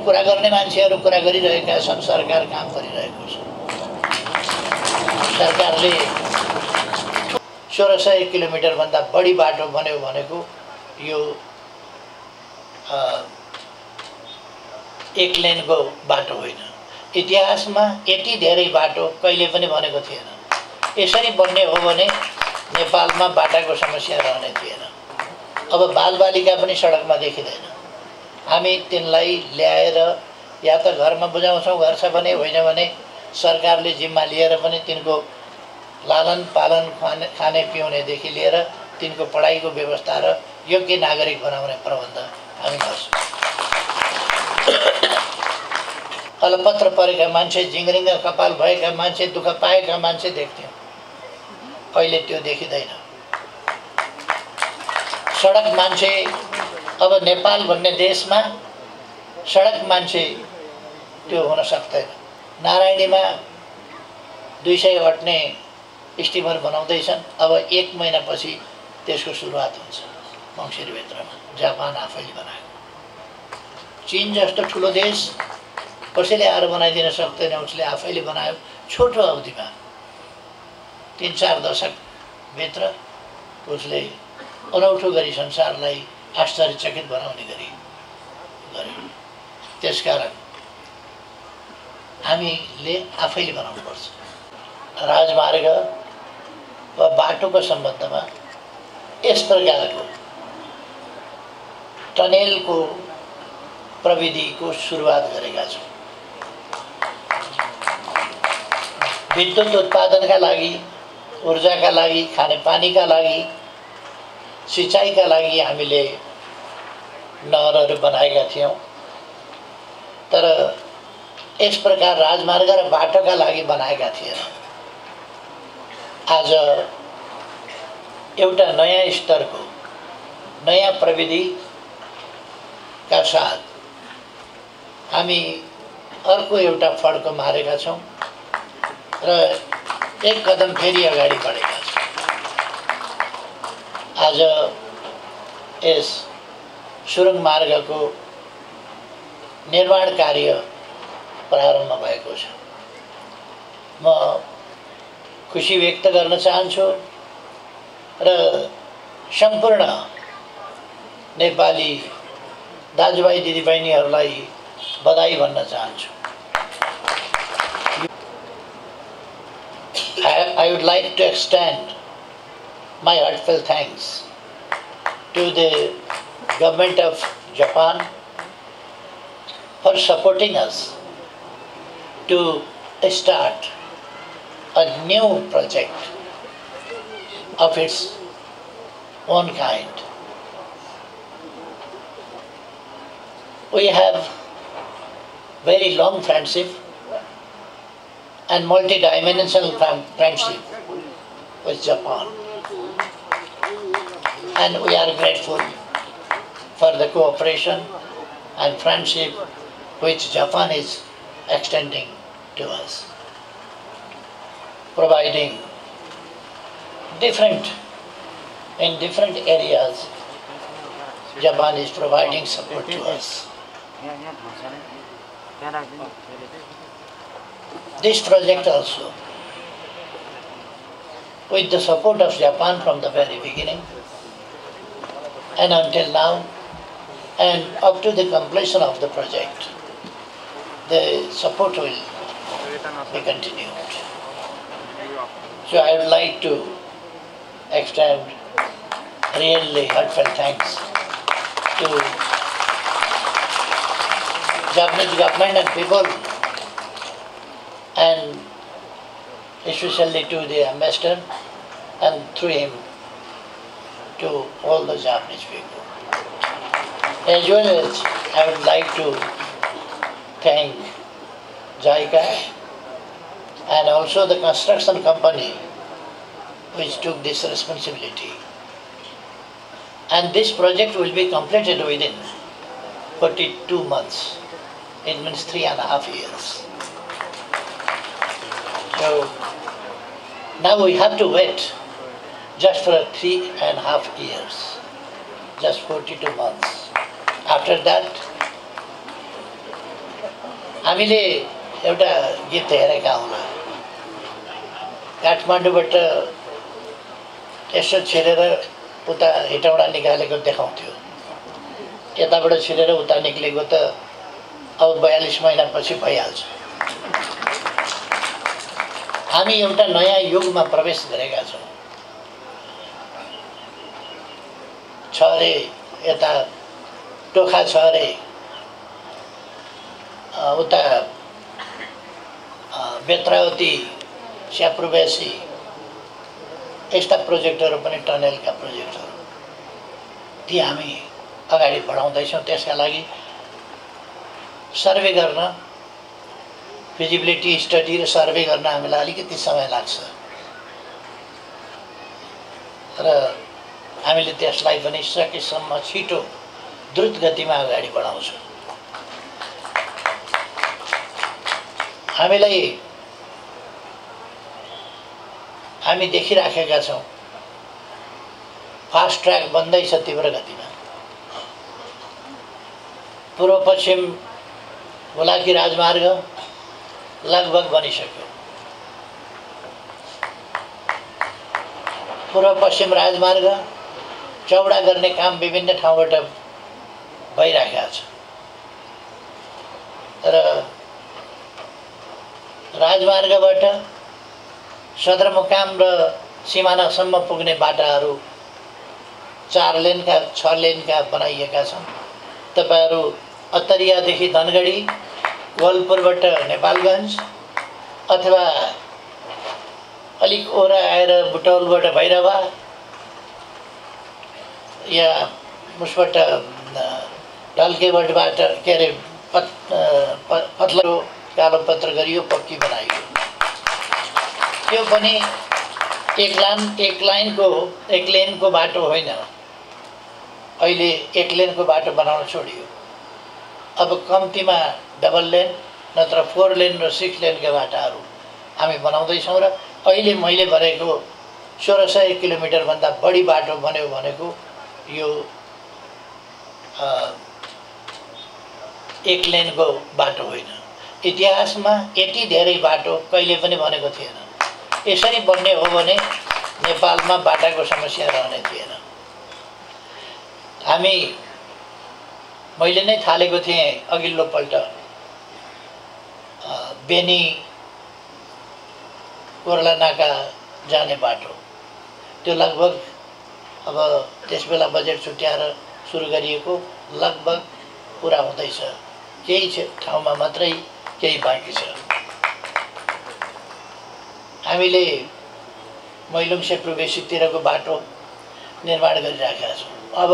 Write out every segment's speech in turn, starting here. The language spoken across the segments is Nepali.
कुरा गर्ने मान्छेहरू कुरा गरिरहेका छन्, सरकार काम गरिरहेको छ। सरकारले 1600 किलोमिटरभन्दा बढी बाटो बन्यो भनेको यो एक लेनको बाटो होइन। इतिहासमा यति धेरै बाटो कहिले पनि बनेको थिएन। यसरी बन्ने हो भने नेपालमा बाटाको समस्या रहने थिएन। अब बालबालिका पनि सडकमा देखिँदैन। हामी तिनलाई ल्याएर या त घरमा बुझाउँछौँ, घर छ भने, होइन भने सरकारले जिम्मा लिएर पनि तिनको लालन पालन खाने पिउनेदेखि लिएर तिनको पढाइको व्यवस्था र योग्य नागरिक बनाउने प्रबन्ध हामी गर्छौँ। अलपत्र परेका मान्छे, जिङ्रिङ्ग कपाल भएका मान्छे, दुःख पाएका मान्छे देख्थ्यौँ। अहिले त्यो देखिँदैन। सडक मान्छे, अब नेपाल भन्ने देशमा सडक मान्छे त्यो हुन सक्दैन। नारायणीमा 200 अट्ने स्टिमर बनाउँदैछन्। अब 1 महिनापछि त्यसको सुरुवात हुन्छ मङ्सिरभित्रमा। जापान आफैले बनायो। चीन जस्तो ठुलो देश कसैले आएर बनाइदिन सक्दैन, उसले आफैले बनायो। छोटो अवधिमा 3-4 दशकभित्र उसले अनौठो गरी संसारलाई आश्चर्यचकित बनाउने गरी गर्यो। त्यसकारण हामीले आफैले बनाउनुपर्छ। राजमार्ग वा बाटोको सम्बन्धमा यस प्रकारको टनेलको प्रविधिको सुरुवात गरेका छौँ। विद्युत उत्पादनका लागि, ऊर्जाका लागि, खानेपानीका लागि, सिँचाइका लागि हामीले नहरहरू बनाएका थियौँ। तर यस प्रकार राजमार्ग र बाटोका लागि बनाएका थिएन। आज एउटा नयाँ स्तरको नयाँ प्रविधिका साथ हामी अर्को एउटा फड्को मारेका छौँ र एक कदम फेरि अगाडि बढेका छौँ। आज यस सुरुङ मार्गको निर्माण कार्य प्रारम्भ भएको छ। म खुसी व्यक्त गर्न चाहन्छु र सम्पूर्ण नेपाली दाजुभाइ दिदीबहिनीहरूलाई बधाई भन्न चाहन्छु। I would like to extend my heartfelt thanks to the government of Japan for supporting us to start a new project of its own kind. We have very long friendship and multi-dimensional friendship with Japan, and we are grateful for the cooperation and friendship which Japan is extending to us, providing in different areas. Japan is providing support to us. This project also, with the support of Japan from the very beginning and until now, and up to the completion of the project, the support will be continued. So I would like to extend really heartfelt thanks to Japanese government and people, and especially to the ambassador, and through him to all the Japanese people. As well as I would like to thank JICA and also the construction company which took this responsibility. And this project will be completed within 42 months. It means 3.5 years. So now we have to wait just for 3.5 years, just 42 months. After that, हामीले एउटा गीत हेरेका होला, काठमाडौँबाट यसो छिरेर उता हेटौडा निकालेको देखाउँथ्यो, यताबाट छिरेर उता निक्लेको त अब 42 महिनापछि भइहाल्छ। हामी एउटा नयाँ युगमा प्रवेश गरेका छौँ। छ अरे यता टोखा छ अरे, उता बेत्रावती स्याप्रुबेसी, यस्ता प्रोजेक्टहरू पनि टनेलका प्रोजेक्टहरू ती हामी अगाडि बढाउँदैछौँ। त्यसका लागि सर्वे गर्न, फिजिबिलिटी स्टडी र सर्वे गर्न हामीलाई अलिकति समय लाग्छ र हामीले त्यसलाई पनि सकेसम्म छिटो द्रुत गतिमा अगाडि बढाउँछौँ। हामी देखिराखेका छौँ फास्ट ट्र्याक बन्दैछ तीव्र गतिमा। पूर्व पश्चिम हुलाकी राजमार्ग लगभग बनिसक्यो। पूर्व पश्चिम राजमार्ग चौडा गर्ने काम विभिन्न ठाउँबाट भइरहेको छ र राजमार्गबाट सदरमुकाम र सिमानासम्म पुग्ने बाटाहरू 4 लेनका 6 लेनका बनाइएका छन्। तपाईहरू अत्तरियादेखि धनगढी, गोलपुरबाट नेपालगञ्ज अथवा अलिक ओरा आएर बुटौलबाट भैरवा या उसबाट ढल्केबाट के अरे पत्लो कालोपत्र गरियो, पक्की बनाइयो। त्यो पनि एक लेनको बाटो होइन, अहिले 1 लेनको बाटो बनाउन छोडियो। अब कम्तीमा डबल लेन नत्र 4 लेन र 6 लेनका बाटाहरू हामी बनाउँदैछौँ र अहिले मैले भनेको 1600 किलोमिटरभन्दा बढी बाटो बन्यो भनेको यो 1 लेनको बाटो होइन। इतिहासमा यति धेरै बाटो कहिले पनि बनेको थिएन। यसरी बन्ने हो भने नेपालमा बाटाको समस्या रहने थिएन। मैले नै थालेको थिएँ अघिल्लो पल्ट बेनी कोर्ला नाका जाने बाटो, त्यो लगभग अब त्यसबेला बजेट छुट्याएर सुरु गरिएको लगभग पुरा हुँदैछ। केही ठाउँमा मात्रै केही बाँकी छ। हामीले मैलुङ सेप्रुबेसीतिरको बाटो निर्माण गरिराखेका छौँ। अब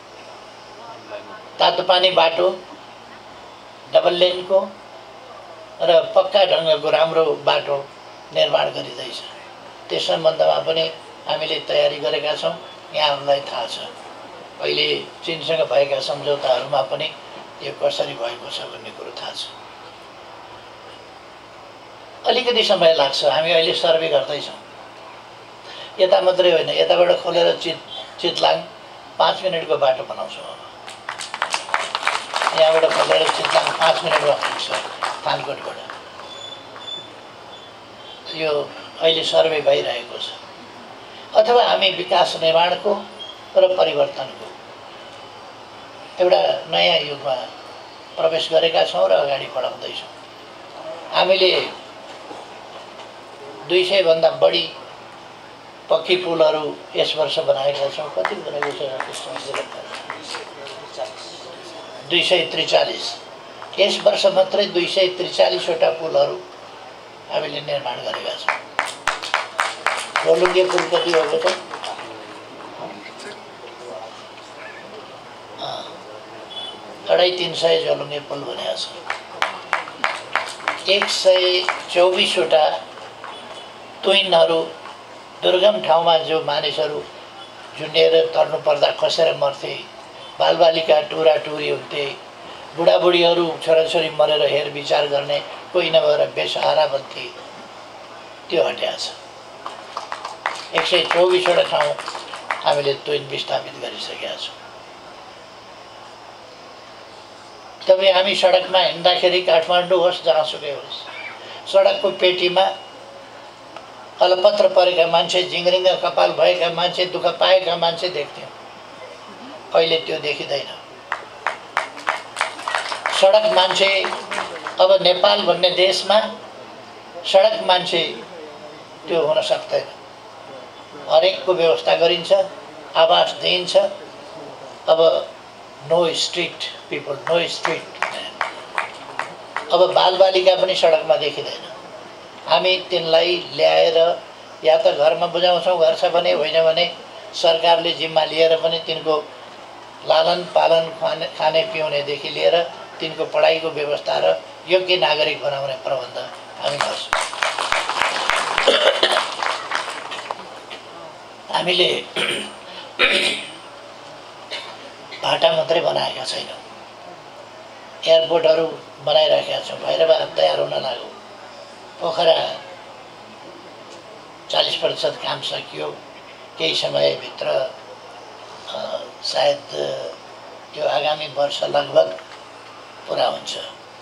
तातोपानी बाटो डबल लेनको र पक्का ढङ्गको राम्रो बाटो निर्माण गरिँदैछ। त्यस सम्बन्धमा पनि हामीले तयारी गरेका छौँ। यहाँहरूलाई थाहा छ, अहिले चीनसँग भएका सम्झौताहरूमा पनि यो कसरी भएको छ भन्ने कुरो थाहा छ। अलिकति समय लाग्छ। हामी अहिले सर्वे गर्दैछौँ। यता मात्रै होइन, यताबाट खोलेर चितलाङ 5 मिनटको बाटो बनाउँछौँ। यहाँबाट खोलेर चितलाङ 5 मिनटमा पुग्छ थानकोटबाट। यो अहिले सर्वे भइरहेको छ। अथवा हामी विकास निर्माणको र परिवर्तनको एउटा नयाँ युगमा प्रवेश गरेका छौँ र अगाडि बढाउँदैछौँ। हामीले 200 भन्दा बढी पक्की पुलहरू यस वर्ष बनाएका छौँ। कति बनेको छ? 243। यस वर्ष मात्रै 243 वटा पुलहरू हामीले निर्माण गरेका छौँ। गोलुङ्गे पुल कति भएको छ? 350 जोलुङ्गे पुल भनेको छ। 124 वटा तुइनहरू, दुर्गम ठाउँमा जो मानिसहरू झुन्डिएर तर्नु पर्दा खसेर मर्थे, बालबालिका टुराटुरी हुन्थे, बुढाबुढीहरू छोराछोरी मरेर हेरविचार गर्ने कोही नभएर बेसहारा बन्थे, त्यो हट्याएको छ। 124 वटा ठाउँ हामीले तुइन विस्थापित गरिसकेका छौँ। तपाईँ हामी सडकमा हिँड्दाखेरि काठमाडौँ होस् जहाँसुकै होस् सडकको पेटीमा अलपत्र परेका मान्छे झिङ्रिङ्ग कपाल भएका मान्छे दुःख पाएका मान्छे देख्थ्यौँ। अहिले त्यो देखिँदैन। सडक मान्छे अब नेपाल भन्ने देशमा सडक मान्छे त्यो हुन सक्दैन। हरेकको व्यवस्था गरिन्छ, आवास दिइन्छ। अब no street people, no street. अब बालबालिका पनि सडकमा देखिँदैन। हामी तिनलाई ल्याएर या त घरमा बुझाउँछौँ, घर छ भने, होइन भने सरकारले जिम्मा लिएर पनि तिनको लालन पालन खाने पिउनेदेखि लिएर तिनको पढाइको व्यवस्था र योग्य नागरिक बनाउने प्रबन्ध हामी गर्छौँ। हामीले भाटा मात्रै बनाएका छैनौँ, एयरपोर्टहरू बनाइराखेका छौँ। भैरवनाथ तयार हुन लाग्यो, पोखरा 40% काम सकियो। केही समयभित्र सायद त्यो आगामी वर्ष लगभग पुरा हुन्छ।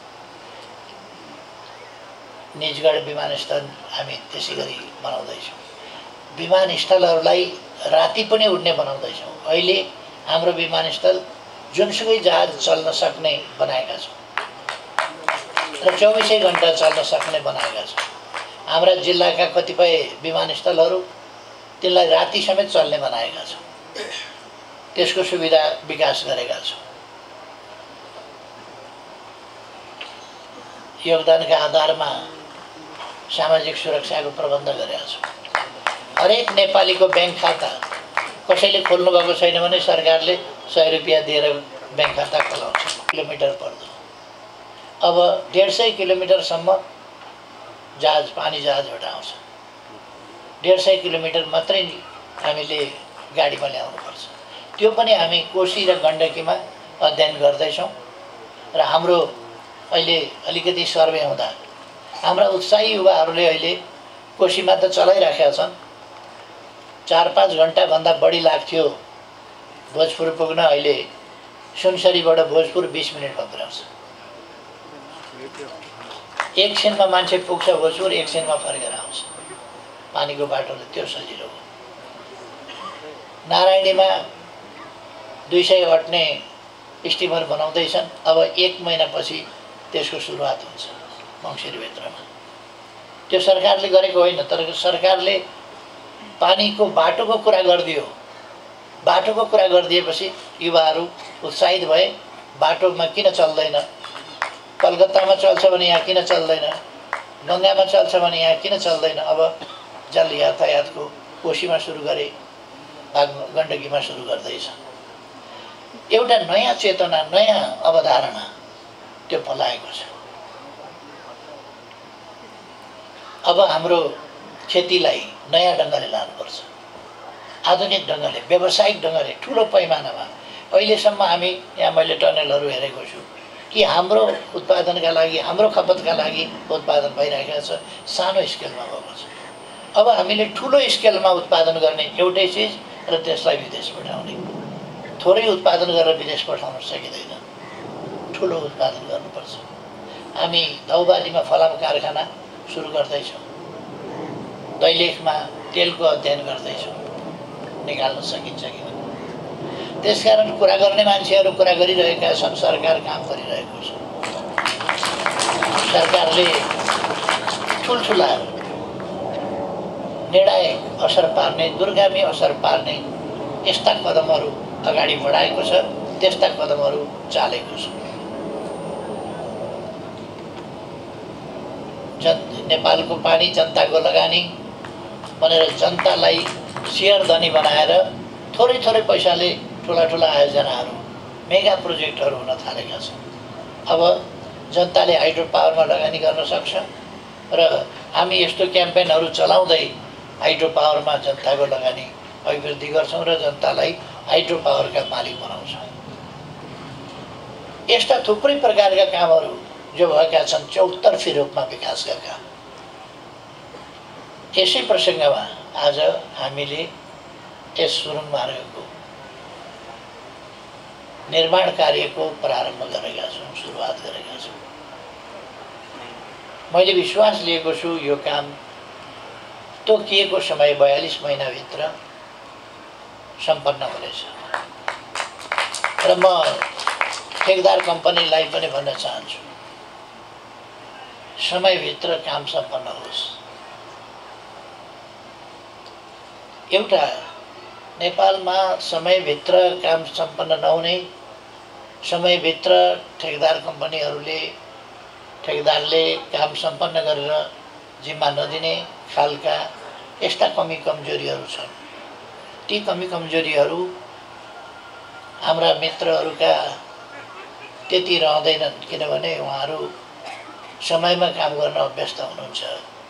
निजगढ विमानस्थल हामी त्यसै गरी बनाउँदैछौँ। विमानस्थलहरूलाई राति पनि उड्ने बनाउँदैछौँ। अहिले हाम्रो विमानस्थल जुनसुकै जहाज चल्न सक्ने बनाएका छौँ र 24 घण्टा चल्न सक्ने बनाएका छौँ। हाम्रा जिल्लाका कतिपय विमानस्थलहरू त्यसलाई राति समेत चल्ने बनाएका छौँ। त्यसको सुविधा विकास गरेका छौँ। योगदानका आधारमा सामाजिक सुरक्षाको प्रबन्ध गरेका छौँ। हरेक नेपालीको ब्याङ्क खाता कसैले खोल्नु भएको छैन भने सरकारले 100 रुपियाँ दिएर ब्याङ्क खाता खोलाउँछ। किलोमिटर पर्दो अब 150 किलोमिटरसम्म जहाज, पानी जहाजबाट आउँछ। 150 किलोमिटर मात्रै हामीले गाडीमा ल्याउनुपर्छ। त्यो पनि हामी कोशी र गण्डकीमा अध्ययन गर्दैछौँ र हाम्रो अहिले अलिकति सर्वे हुँदा हाम्रा उत्साही युवाहरूले अहिले कोशीमा त चलाइराखेका छन्। 4-5 घण्टाभन्दा बढी लाग्थ्यो भोजपुर पुग्न, अहिले सुनसरीबाट भोजपुर 20 मिनटमा पुर्याउँछ। एकछिनमा मान्छे पुग्छ भोजपुर, एकछिनमा फर्केर आउँछ। पानीको बाटोले त्यो सजिलो हो। नारायणीमा 200 अट्ने स्टिमर बनाउँदैछन्। अब 1 महिनापछि त्यसको सुरुवात हुन्छ मङ्सिरभित्रमा। त्यो सरकारले गरेको होइन, तर सरकारले पानीको बाटोको कुरा गरिदियो। बाटोको कुरा गरिदिएपछि युवाहरू उत्साहित भए। बाटोमा किन चल्दैन, कलकत्तामा चल्छ भने यहाँ किन चल्दैन, गङ्गामा चल्छ भने यहाँ किन चल्दैन। अब जल यातायातको कोशीमा सुरु गरे, गण्डकीमा सुरु गर्दैछ। एउटा नयाँ चेतना, नयाँ अवधारणा त्यो पलाएको छ। अब हाम्रो खेतीलाई नयाँ ढङ्गले लानुपर्छ, आधुनिक ढङ्गले, व्यावसायिक ढङ्गले, ठुलो पैमानामा। अहिलेसम्म हामी यहाँ मैले टनलहरू हेरेको छु कि हाम्रो उत्पादनका लागि, हाम्रो खपतका लागि उत्पादन भइरहेको छ, सानो स्केलमा भएको छ। अब हामीले ठुलो स्केलमा उत्पादन गर्ने एउटै चिज र त्यसलाई विदेश पठाउने। थोरै उत्पादन गरेर विदेश पठाउन सकिँदैन, ठुलो उत्पादन गर्नुपर्छ। हामी धौबालीमा फलाम कारखाना सुरु गर्दैछौँ। दैलेखमा तेलको अध्ययन गर्दैछौँ, निकाल्न सकिन्छ कि भन्ने। त्यसकारण कुरा गर्ने मान्छेहरू कुरा गरिरहेका छन्, सरकार काम गरिरहेको छ। सरकारले ठुल्ठुला निर्णायक असर पार्ने, दूरगामी असर पार्ने यस्ता कदमहरू अगाडि बढाएको छ, त्यस्ता कदमहरू चालेको छ। नेपालको पानी जनताको लगानी भनेर जनतालाई सेयर धनी बनाएर थोरै थोरै पैसाले ठुला ठुला आयोजनाहरू, मेगा प्रोजेक्टहरू हुन थालेका छन्। अब जनताले हाइड्रो पावरमा लगानी गर्न सक्छ र हामी यस्तो क्याम्पेनहरू चलाउँदै हाइड्रो पावरमा जनताको लगानी अभिवृद्धि गर्छौँ र जनतालाई हाइड्रो पावरका मालिक बनाउँछौँ। यस्ता थुप्रै प्रकारका कामहरू जो भएका छन्, चौतर्फी रूपमा विकासका काम। यसै प्रसङ्गमा आज हामीले यस सुरुङ मार्गको निर्माण कार्यको प्रारम्भ गरेका छौँ, सुरुवात गरेका छौँ। मैले विश्वास लिएको छु यो काम तोकिएको समय 42 महिनाभित्र सम्पन्न हुनेछ र म ठेकदार कम्पनीलाई पनि भन्न चाहन्छु समयभित्र काम सम्पन्न होस्। एउटा नेपालमा समयभित्र काम सम्पन्न नहुने, समयभित्र ठेकदारले काम सम्पन्न गरेर जिम्मा नदिने खालका यस्ता कमी कमजोरीहरू छन्। ती कमी कमजोरीहरू हाम्रा मित्रहरूका त्यति रहँदैनन्, किनभने उहाँहरू समयमा काम गर्न अभ्यस्त हुनुहुन्छ।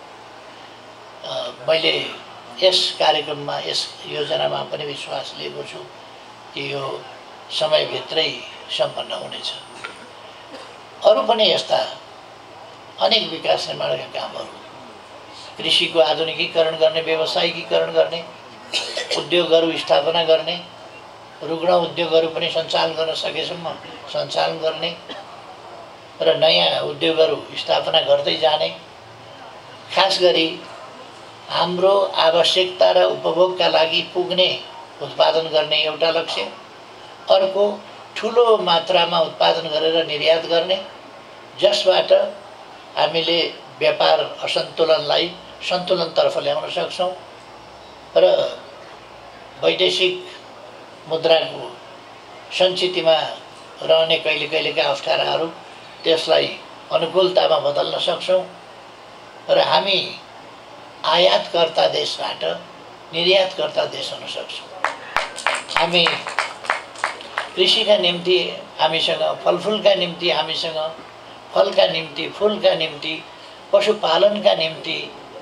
मैले यस कार्यक्रममा, यस योजनामा पनि विश्वास लिएको छु कि यो समयभित्रै सम्पन्न हुनेछ। अरू पनि यस्ता अनेक विकास निर्माणका कामहरू, कृषिको आधुनिकीकरण गर्ने, व्यवसायिकीकरण गर्ने, उद्योगहरू स्थापना गर्ने, रुग्ण उद्योगहरू पनि सञ्चालन गर्न सकेसम्म सञ्चालन गर्ने र नयाँ उद्योगहरू स्थापना गर्दै जाने, खास गरी हाम्रो आवश्यकता र उपभोगका लागि पुग्ने उत्पादन गर्ने एउटा लक्ष्य, अर्को ठुलो मात्रामा उत्पादन गरेर निर्यात गर्ने, जसबाट हामीले व्यापार असन्तुलनलाई सन्तुलनतर्फ ल्याउन सक्छौँ र वैदेशिक मुद्राको सञ्चितमा रहने कहिलेका अप्ठ्याराहरू त्यसलाई अनुकूलतामा बदल्न सक्छौँ र हामी आयातकर्ता देशबाट निर्यातकर्ता देश हुन सक्छौँ। हामी कृषिका निम्ति हामीसँग, फलफुलका निम्ति हामीसँग, फलका निम्ति, फुलका निम्ति, पशुपालनका निम्ति,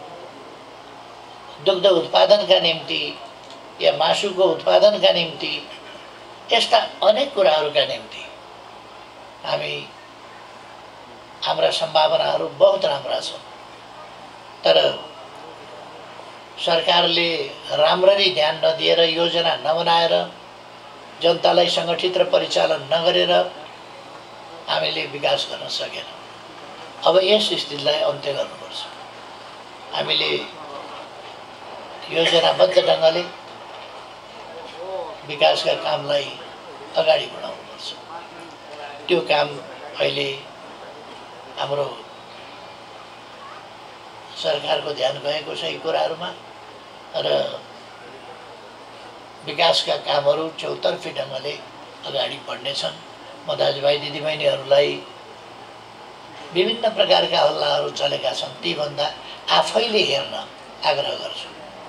दुग्ध उत्पादनका निम्ति या मासुको उत्पादनका निम्ति, यस्ता अनेक कुराहरूका निम्ति हाम्रा सम्भावनाहरू बहुत राम्रा छन्। तर सरकारले राम्ररी ध्यान नदिएर, योजना नबनाएर, जनतालाई सङ्गठित र परिचालन नगरेर हामीले विकास गर्न सकेनौँ। अब यस स्थितिलाई अन्त्य गर्नुपर्छ। हामीले योजनाबद्ध ढङ्गले विकासका कामलाई अगाडि बढाउनुपर्छ। त्यो काम अहिले हाम्रो सरकारको ध्यान गएको छ यी कुराहरूमा र विकासका कामहरू चौतर्फी ढङ्गले अगाडि बढ्नेछन्। म दाजुभाइ दिदीबहिनीहरूलाई विभिन्न प्रकारका हल्लाहरू चलेका छन्, तीभन्दा आफैले हेर्न आग्रह गर्छु।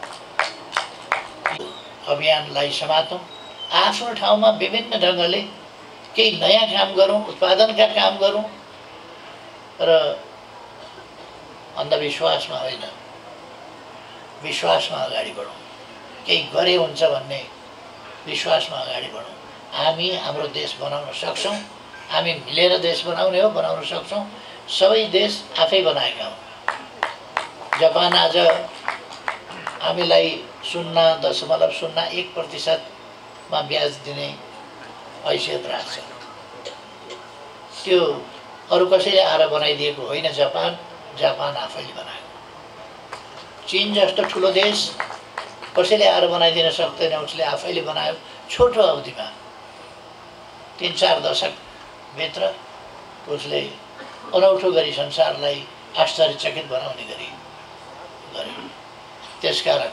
अभियानलाई समातौँ, आफ्नो ठाउँमा विभिन्न ढङ्गले केही नयाँ काम गरौँ, उत्पादनका काम गरौँ र अन्धविश्वासमा होइन, विश्वासमा अगाडि बढौँ। केही गरे हुन्छ भन्ने विश्वासमा अगाडि बढौँ। हामी हाम्रो देश बनाउन सक्छौँ। हामी मिलेर देश बनाउने हो, बनाउन सक्छौँ। सबै देश आफै बनाएका हुन्। जापान आज हामीलाई 0.01% ब्याज दिने हैसियत राख्छ। त्यो अरू कसैले आएर बनाइदिएको होइन, जापान आफैले बनाएको। चीन जस्तो ठुलो देश कसैले आएर बनाइदिन सक्दैन, उसले आफैले बनायो। छोटो अवधिमा 3-4 दशकभित्र उसले अनौठो गरी संसारलाई आश्चर्यचकित बनाउने गरी गर्यो। त्यसकारण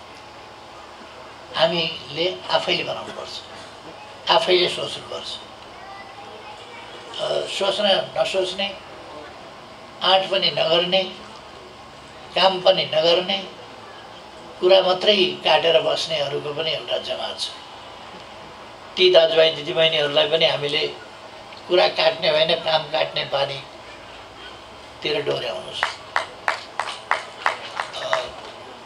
हामीले आफैले बनाउनुपर्छ, आफैले सोच्नुपर्छ। सोच्न नसोच्ने, आँट पनि नगर्ने, काम पनि नगर्ने, कुरा मात्रै काटेर बस्नेहरूको पनि एउटा जमात छ। ती दाजुभाइ दिदीबहिनीहरूलाई पनि हामीले कुरा काट्ने होइन, काम काट्ने बानीतिर डोर्याउनुहोस्।